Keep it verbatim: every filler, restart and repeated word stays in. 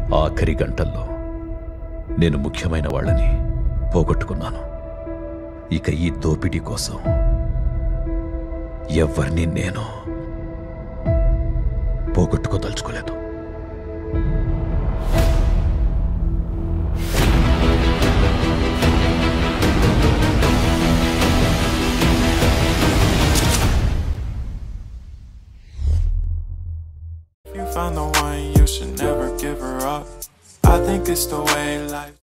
ఆఖరి గంటల్లో నేను ముఖ్యమైన వాళ్ళని పోగొట్టుకున్నాను. ఇక ఈ దోపిడీ కోసం ఎవరిని నేను పోగొట్టుకోదలుచుకోలేదు. You found the one, you should never give her up. I think it's the way life